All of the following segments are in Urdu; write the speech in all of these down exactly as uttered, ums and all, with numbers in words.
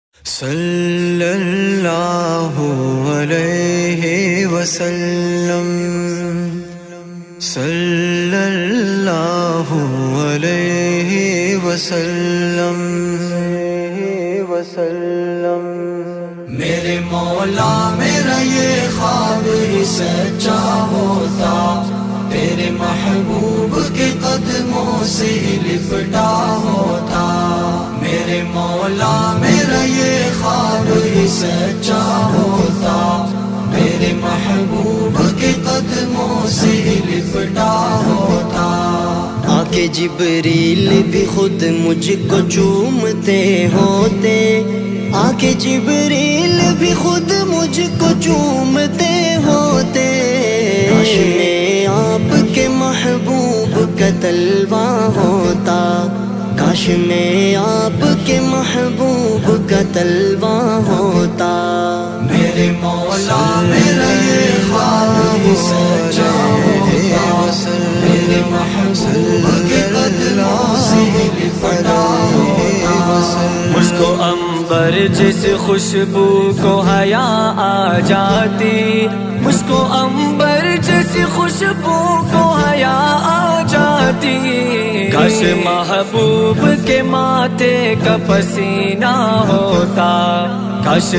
صلی اللہ علیہ وسلم، صلی اللہ علیہ وسلم وسلم میرے مولا میرا یہ خواب ہی سچا ہوتا، تیرے محبوب کے قدموں سے لپٹا ہوتا۔ میرے مولا میرا یہ خواب ہی سچا ہوتا، میرے محبوب کے قدموں سے لپٹا ہوتا۔ آکے جبریل بھی خود مجھ کو چومتے ہوتے، آکے جبریل بھی خود مجھ کو چومتے ہوتے۔ کاش میں آپ کے محبوب کا طلبہ ہوتا، کاش میں آپ کے محبوب کا طلبہ ہوتا۔ میرے مولا میرا یہ خواب ہی سچا ہوتا، میرے محبوب کے قدموں سے لپٹا ہوتا۔ مجھ کو عنبر جس خوشبو کو حیا آ جاتی، مجھ کو عنبر جس خوشبو کو حیا آ جاتی۔ کاش محبوب کے ماتھے کا پسینہ ہوتا، کاش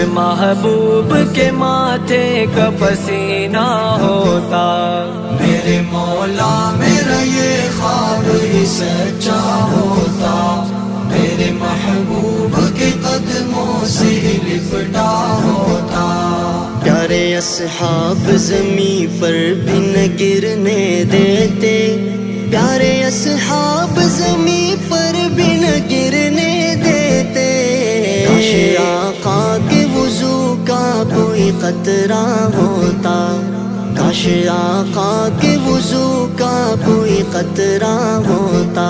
محبوب کے ماتھے کا پسینہ ہوتا۔ میرے مولا میرا یہ خواب ہی سچا ہوتا، میرے محبوب کے قدموں سے لپٹا ہوتا۔ پیارے اصحاب زمین پر بھی نہ گرنے دیتے، پیارے اصحاب زمین پر بھی نہ گرنے دیتے۔ کاش آقا کے وضو کا کوئی قطرہ ہوتا، کاش آقا کے وضو کا کوئی قطرہ ہوتا۔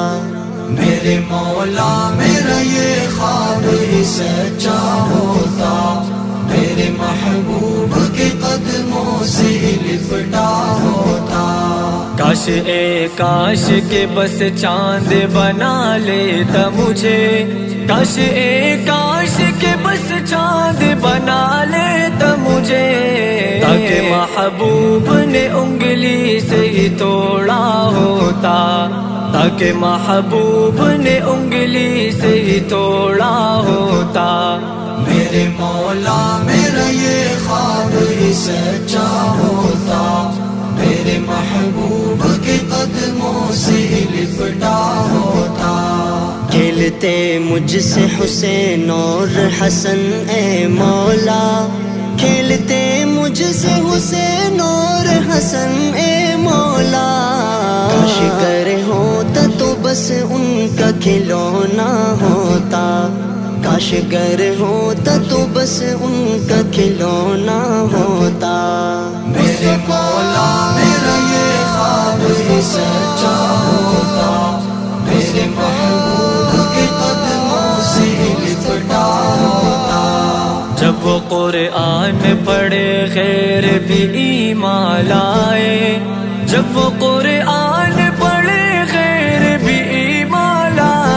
میرے مولا میرا یہ خواب ہی سچا ہوتا، میرے محبوب کے قدموں سے لپٹا ہوتا۔ کاش اے کاش کے بس چاند بنا لیتا مجھے، کاش اے کاش کے بس چاند بنا لیتا مجھے، تاکہ محبوب نے انگلی سے ہی توڑا ہوتا، تاکہ محبوب نے انگلی سے ہی توڑا ہوتا۔ میرے مولا میرا یہ خواب ہی سچا ہوتا، میرے محبوب کے قدموں سے لپٹا ہوتا۔ کھیلتے مجھ سے حسین اور حسن اے مولا، کھیلتے مجھ سے حسین اور حسن اے مولا۔ کاش گر ہوتا تو بس ان کا کھلونا ہوتا، کاش گر ہوتا تو بس ان کا کھلونا ہوتا۔ میرے مولا میرا یہ خواب ہی سچا ہوتا، میرے محبوب کے قدموں سے لپٹا ہوتا۔ جب وہ قرآن پڑھے غیر بھی ایمان لائے، جب وہ قرآن پڑھے غیر بھی ایمان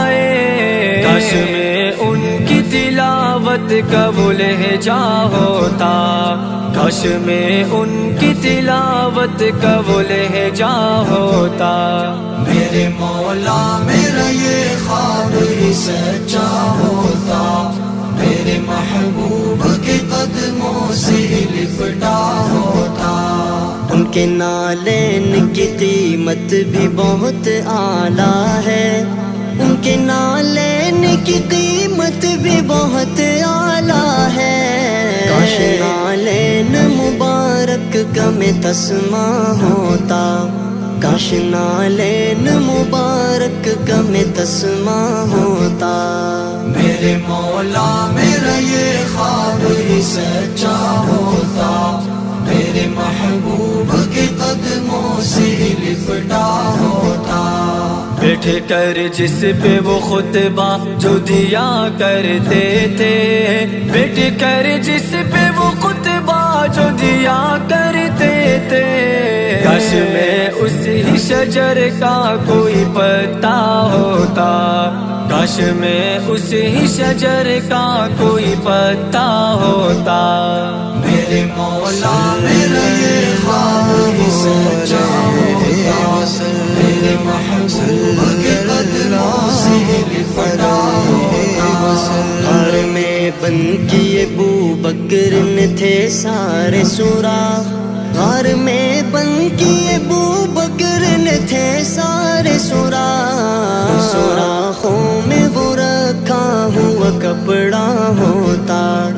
لائے۔ کاش میں ان کی تلاوت کا وہ لہجہ ہوتا، کاش میں ان کی تلاوت کا وہ لہجہ ہوتا۔ میرے مولا میرا یہ خواب ہی سچا ہوتا، میرے محبوب کے قدموں سے لپٹا ہوتا۔ ان کے نالین کی قیمت بھی بہت اعلیٰ ہے، ان کے نالین کی قیمت بھی بہت اعلیٰ ہے۔ کاش نالین مبارک کا میں تسمہ ہوتا، کاش نالین مبارک کا میں تسمہ ہوتا۔ میرے مولا میرا یہ خواب ہی سچا ہوتا، میرے محبوب کے قدموں سے لپٹا ہوتا۔ بیٹھ کر جس پہ وہ خطبہ جو دیا کرتے تھے، بیٹھ کر جس پہ وہ خطبہ جو دیا کرتے تھے، کاش میں اسی شجر کا کوئی پتا ہوتا، کاش میں اس ہی شجر کا کوئی پتا ہوتا. میرے مولا میرا یہ خواب ہی سچا ہوتا. میرے محبوب کے قدموں سے لپٹا ہوتا. غار میں بند کیے ابو بکر نے تھے سارے سوراخ. غار میں بند کیے ابو بکر نے تھے سارے سوراخ. سوراخوں میں وہ رکھا ہوا کپڑا ہوتا.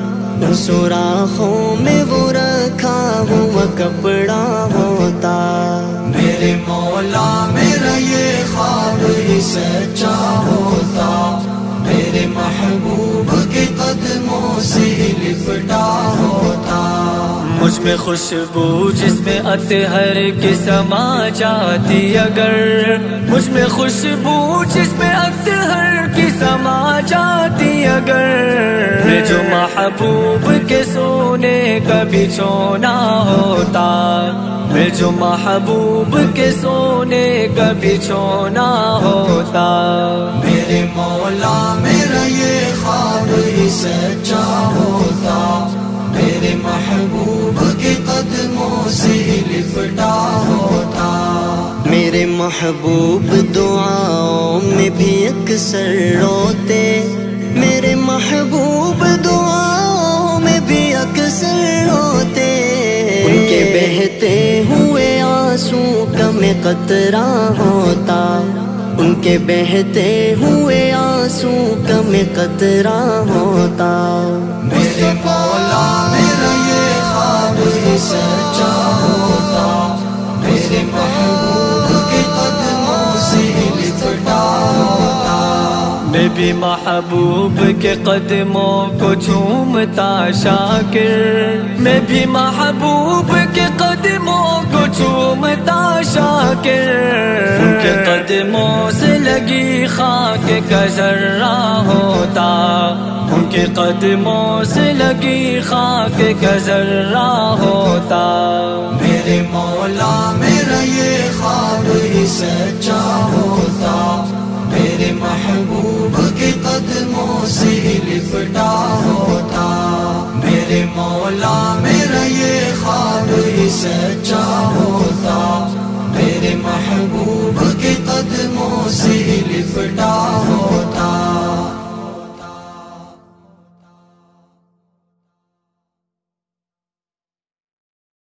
سوراخوں میں وہ رکھا ہوا کپڑا ہوتا. میرے مولا میرا یہ خواب ہی سچا ہوتا. میرے محبوب کے قدموں سے لپٹا ہوتا. مجھ میں خوشبو جس میں اطہر کی سما جاتی اگر. مجھ میں خوشبو جس میں اطہر کی سما جاتی اگر. میں جو محبوب کے سونے کا بچھونا ہوتا. میں جو محبوب کے سونے کا بچھونا ہوتا. میرے مولا میرا یہ خواب ہی سچا ہوتا. میرے محبوب کے قدموں سے لپٹا ہوتا. میرے محبوب دعاؤں میں بھی اکثر روتے. میرے محبوب دعاؤں میں بھی اکثر روتے. ان کے بہتے ہوئے آنسو کا میں قطرہ ہوتا. ان کے بہتے ہوئے آنسو کا میں قطرہ ہوتا. میرے مولا میرا یہ خواب ہی سچا ہوتا. میرے محبوب کے قدموں سے لپٹا ہوتا. میں بھی محبوب کے قدموں کو چومتا شاکر. میں بھی محبوب کے قدموں کو چومتا شاکر. ان کے قدموں سے لگی خاک کا ذرہ ہوتا. ان کے قدموں سے لگی خاک کا ذرہ ہوتا. میرے مولا میرا یہ خواب ہی سچا